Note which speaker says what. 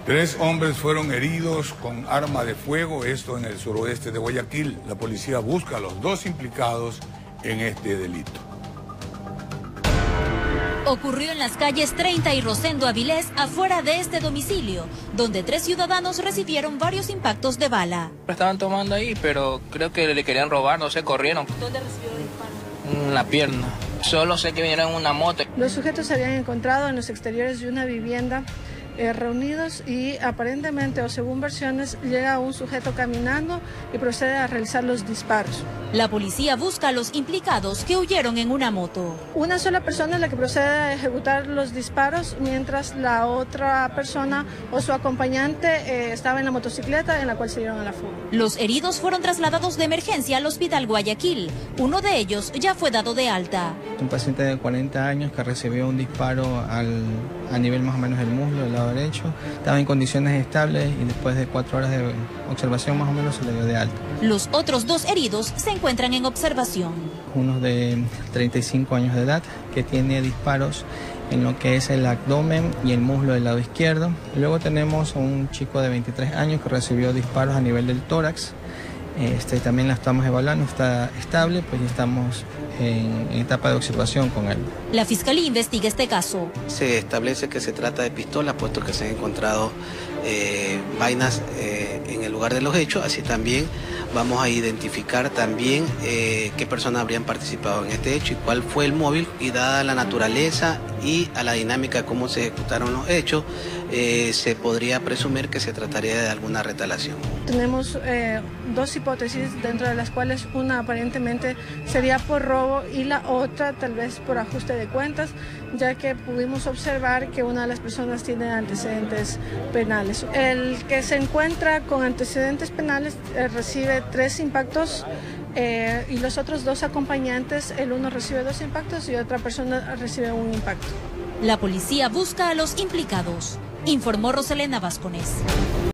Speaker 1: 3 hombres fueron heridos con arma de fuego, esto en el suroeste de Guayaquil. La policía busca a los 2 implicados en este delito.
Speaker 2: Ocurrió en las calles 30 y Rosendo Avilés, afuera de este domicilio, donde 3 ciudadanos recibieron varios impactos de bala.
Speaker 3: Estaban tomando ahí, pero creo que le querían robar, no sé, corrieron.
Speaker 2: ¿Dónde recibió el disparo?
Speaker 3: En la pierna. Solo sé que vinieron en una moto.
Speaker 4: Los sujetos se habían encontrado en los exteriores de una vivienda reunidos y aparentemente, o según versiones, llega un sujeto caminando y procede a realizar los disparos.
Speaker 2: La policía busca a los implicados que huyeron en una moto.
Speaker 4: Una sola persona es la que procede a ejecutar los disparos, mientras la otra persona o su acompañante estaba en la motocicleta en la cual se dieron a la fuga.
Speaker 2: Los heridos fueron trasladados de emergencia al Hospital Guayaquil. Uno de ellos ya fue dado de alta.
Speaker 5: Un paciente de 40 años que recibió un disparo a nivel más o menos del muslo, del lado derecho. Estaba en condiciones estables y después de 4 horas de observación más o menos se le dio de alta.
Speaker 2: Los otros 2 heridos se encuentran en observación.
Speaker 5: Uno de 35 años de edad que tiene disparos en lo que es el abdomen y el muslo del lado izquierdo. Luego tenemos a un chico de 23 años que recibió disparos a nivel del tórax. También la estamos evaluando, está estable, pues ya estamos en etapa de observación con él.
Speaker 2: La Fiscalía investiga este caso.
Speaker 6: Se establece que se trata de pistolas, puesto que se han encontrado vainas en el lugar de los hechos. Así también vamos a identificar también qué personas habrían participado en este hecho y cuál fue el móvil. Y dada la naturaleza y a la dinámica de cómo se ejecutaron los hechos, se podría presumir que se trataría de alguna retalación.
Speaker 4: Tenemos 2 hipótesis, dentro de las cuales una aparentemente sería por robo y la otra tal vez por ajuste de cuentas, ya que pudimos observar que una de las personas tiene antecedentes penales. El que se encuentra con antecedentes penales recibe 3 impactos y los otros 2 acompañantes, el uno recibe 2 impactos y otra persona recibe 1 impacto.
Speaker 2: La policía busca a los implicados, informó Roselena Vázquez.